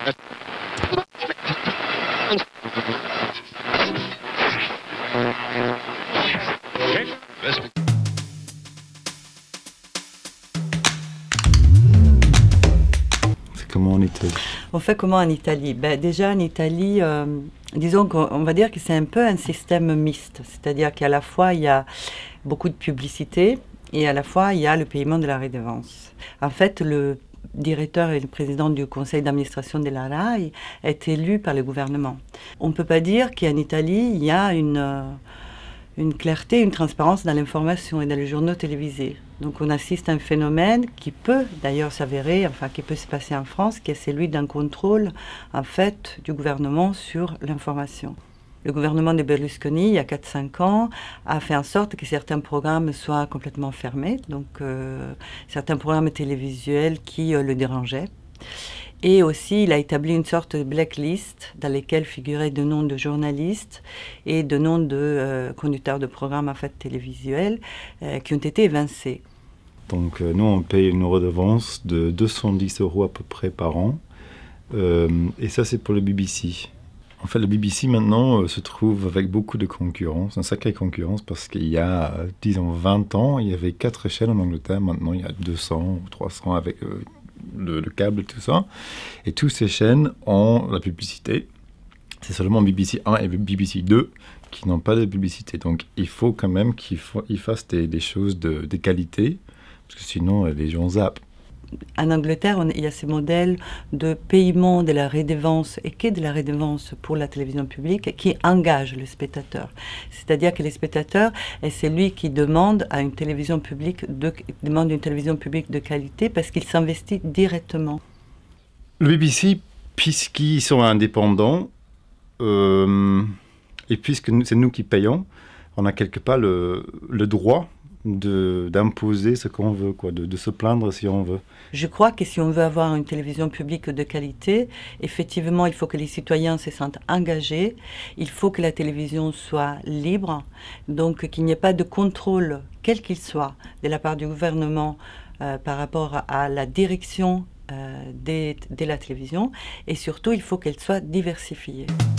Comment en Italie? On fait comment en Italie? Déjà en Italie, disons qu'on va dire que c'est un peu un système mixte, c'est-à-dire qu'à la fois il y a beaucoup de publicité et à la fois il y a le paiement de la redevance. En fait, le directeur et le président du conseil d'administration de la RAI est élu par le gouvernement. On ne peut pas dire qu'en Italie il y a une clarté, une transparence dans l'information et dans les journaux télévisés. Donc on assiste à un phénomène qui peut d'ailleurs s'avérer, enfin qui peut se passer en France, qui est celui d'un contrôle en fait du gouvernement sur l'information. Le gouvernement de Berlusconi, il y a 4-5 ans, a fait en sorte que certains programmes soient complètement fermés, donc certains programmes télévisuels qui le dérangeaient. Et aussi, il a établi une sorte de blacklist dans laquelle figuraient de noms de journalistes et de noms de conducteurs de programmes en fait, télévisuels qui ont été évincés. Donc nous, on paye une redevance de 210 € à peu près par an. Et ça, c'est pour le BBC. En fait, le BBC, maintenant, se trouve avec beaucoup de concurrence, une sacrée concurrence, parce qu'il y a, disons, 20 ans, il y avait 4 chaînes en Angleterre. Maintenant, il y a 200 ou 300 avec le câble, tout ça. Et toutes ces chaînes ont la publicité. C'est seulement BBC 1 et BBC 2 qui n'ont pas de publicité. Donc, il faut quand même qu'ils fassent des choses de qualité, parce que sinon, les gens zappent. En Angleterre, il y a ce modèle de paiement de la redevance et que de la redevance pour la télévision publique qui engage le spectateur. C'est-à-dire que le spectateur est celui qui demande à une télévision publique de qualité parce qu'il s'investit directement. Le BBC, puisqu'ils sont indépendants, et puisque c'est nous qui payons, on a quelque part le droit d'imposer ce qu'on veut, de se plaindre si on veut. Je crois que si on veut avoir une télévision publique de qualité, effectivement, il faut que les citoyens se sentent engagés, il faut que la télévision soit libre, donc qu'il n'y ait pas de contrôle, quel qu'il soit, de la part du gouvernement par rapport à la direction de la télévision, et surtout, il faut qu'elle soit diversifiée.